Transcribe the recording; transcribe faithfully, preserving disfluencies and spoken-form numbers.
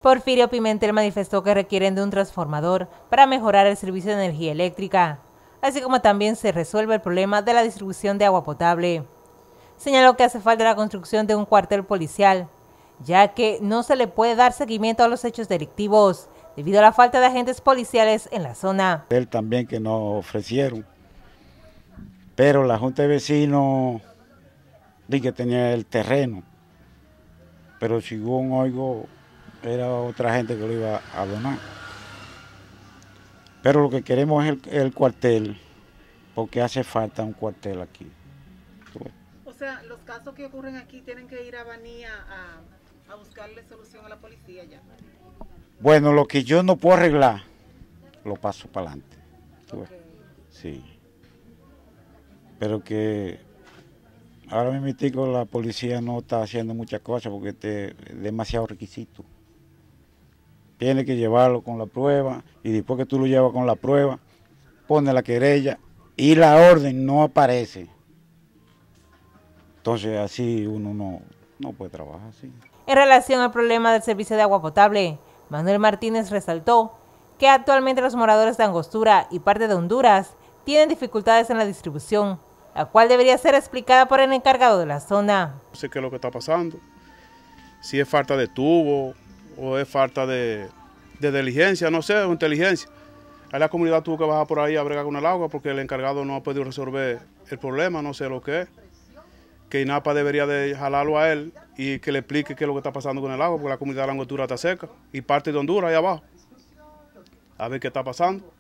Porfirio Pimentel manifestó que requieren de un transformador para mejorar el servicio de energía eléctrica, así como también se resuelve el problema de la distribución de agua potable. Señaló que hace falta la construcción de un cuartel policial, ya que no se le puede dar seguimiento a los hechos delictivos debido a la falta de agentes policiales en la zona. Él también que nos ofrecieron, pero la Junta de Vecinos dice que tenía el terreno, pero según oigo era otra gente que lo iba a donar. Pero lo que queremos es el, el cuartel, porque hace falta un cuartel aquí. O sea, los casos que ocurren aquí tienen que ir a Baní a, a buscarle solución a la policía ya. Bueno, lo que yo no puedo arreglar, lo paso para adelante. Okay. Sí. Pero que ahora mismo la policía no está haciendo muchas cosas porque es demasiado requisito. Tiene que llevarlo con la prueba y después que tú lo llevas con la prueba, pone la querella y la orden no aparece. Entonces así uno no, no puede trabajar así. En relación al problema del servicio de agua potable, Manuel Martínez resaltó que actualmente los moradores de Angostura y parte de Honduras tienen dificultades en la distribución, la cual debería ser explicada por el encargado de la zona. No sé qué es lo que está pasando, si es falta de tubo o es falta de, de diligencia, no sé, o inteligencia. Ahí la comunidad tuvo que bajar por ahí a bregar con el agua porque el encargado no ha podido resolver el problema, no sé lo que es. Que INAPA debería de jalarlo a él y que le explique qué es lo que está pasando con el agua, porque la comunidad de la Angostura está seca y parte de Honduras ahí abajo. A ver qué está pasando.